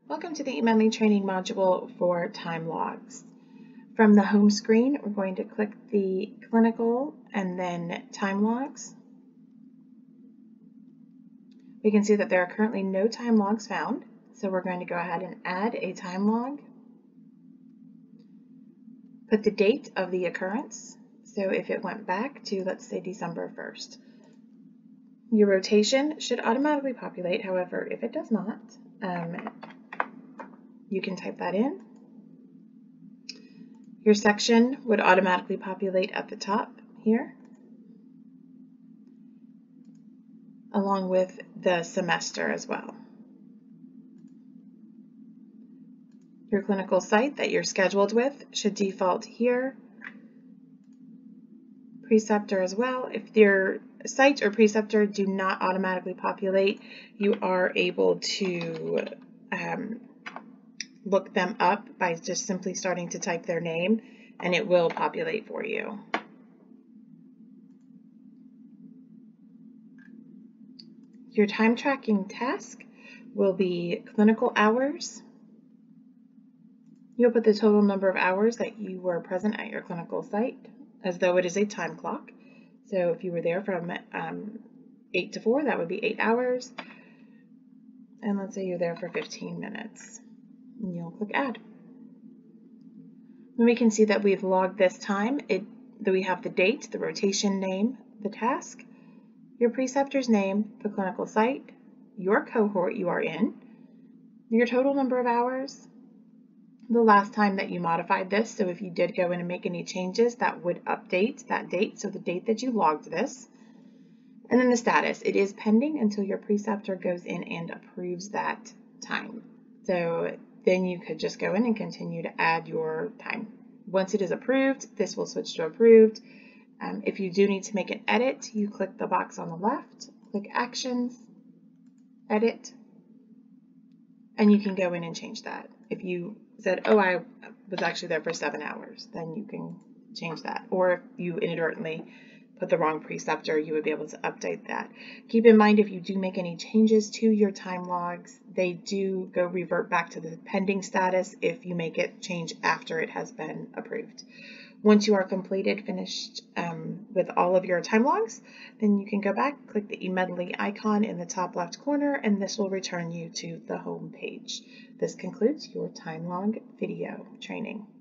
Welcome to the eMedley training module for time logs. From the home screen, we're going to click the clinical and then time logs. We can see that there are currently no time logs found, so we're going to go ahead and add a time log. Put the date of the occurrence, so if it went back to, let's say, December 1st. Your rotation should automatically populate, however, if it does not, you can type that in. Your section would automatically populate at the top here, along with the semester as well. Your clinical site that you're scheduled with should default here. Preceptor as well. If your site or preceptor do not automatically populate, you are able to look them up by just simply starting to type their name, and it will populate for you. Your time tracking task will be clinical hours. You'll put the total number of hours that you were present at your clinical site as though it is a time clock. So if you were there from 8 to 4, that would be 8 hours. And let's say you're there for 15 minutes. And you'll click add. Then we can see that we've logged this time. That we have the date, the rotation name, the task, your preceptor's name, the clinical site, your cohort you are in, your total number of hours, the last time that you modified this. So if you did go in and make any changes, that would update that date. So the date that you logged this. And then the status. It is pending until your preceptor goes in and approves that time. So then you could just go in and continue to add your time. Once it is approved, this will switch to approved. If you do need to make an edit, you click the box on the left, click Actions, Edit, and you can go in and change that. If you said, oh, I was actually there for 7 hours, then you can change that. Or if you inadvertently put the wrong preceptor, you would be able to update that. Keep in mind, if you do make any changes to your time logs, they do revert back to the pending status if you make it change after it has been approved. Once you are finished with all of your time logs, then you can go back, click the eMedley icon in the top left corner, and this will return you to the home page. This concludes your time log video training.